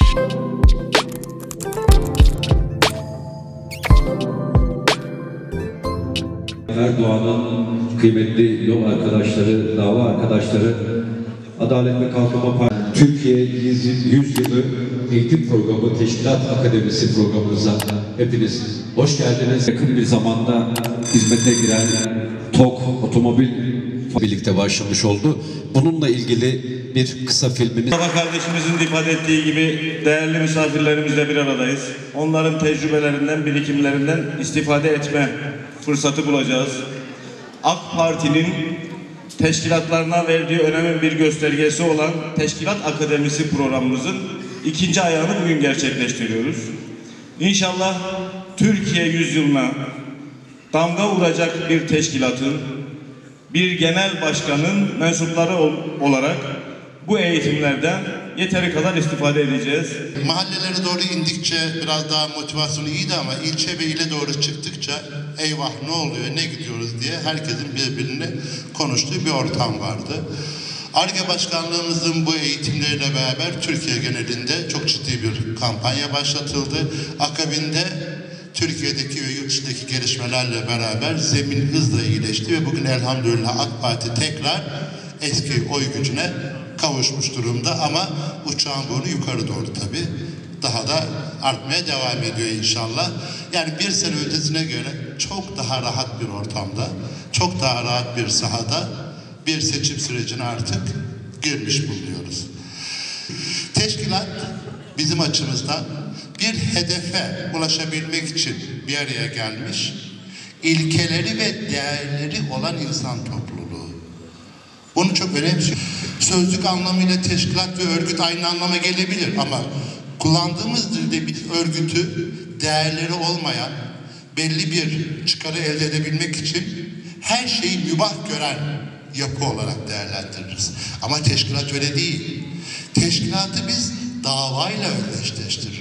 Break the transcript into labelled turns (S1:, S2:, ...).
S1: Erdoğan'ın kıymetli yol arkadaşları, dava arkadaşları, Adalet ve Kalkınma Partisi Türkiye 100 Yılı Eğitim Programı Teşkilat Akademisi programımıza hepiniz hoş geldiniz. Yakın bir zamanda hizmete giren TOK otomobil birlikte başlamış oldu. Bununla ilgili bir kısa filmimiz.
S2: Mustafa kardeşimizin ifade ettiği gibi değerli misafirlerimizle bir aradayız. Onların tecrübelerinden, birikimlerinden istifade etme fırsatı bulacağız. AK Parti'nin teşkilatlarına verdiği önemin bir göstergesi olan Teşkilat Akademisi programımızın ikinci ayağını bugün gerçekleştiriyoruz. İnşallah Türkiye yüzyılına damga vuracak bir teşkilatın, bir genel başkanın mensupları olarak bu eğitimlerden yeteri kadar istifade edeceğiz.
S3: Mahallelere doğru indikçe biraz daha motivasyonu iyiydi ama ilçe ve ile doğru çıktıkça eyvah ne oluyor, ne gidiyoruz diye herkesin birbirini konuştuğu bir ortam vardı. Ar-Ge Başkanlığımızın bu eğitimleriyle beraber Türkiye genelinde çok ciddi bir kampanya başlatıldı. Akabinde Türkiye'deki ve yurt dışındaki gelişmelerle beraber zemin hızla iyileşti ve bugün elhamdülillah AK Parti tekrar eski oy gücüne kavuşmuş durumda ama uçağın burnu yukarı doğru tabii. Daha da artmaya devam ediyor inşallah. Yani bir sene öncesine göre çok daha rahat bir ortamda, çok daha rahat bir sahada bir seçim sürecine artık girmiş bulunuyoruz. Teşkilat bizim açımızdan bir hedefe ulaşabilmek için bir araya gelmiş, ilkeleri ve değerleri olan insan topluluğu. Bunu çok önemsiyorum. Sözlük anlamıyla teşkilat ve örgüt aynı anlama gelebilir ama kullandığımız dilde bir örgütü değerleri olmayan, belli bir çıkarı elde edebilmek için her şeyi mübah gören yapı olarak değerlendiririz. Ama teşkilat öyle değil. Teşkilatı biz davayla özdeşleştiririz.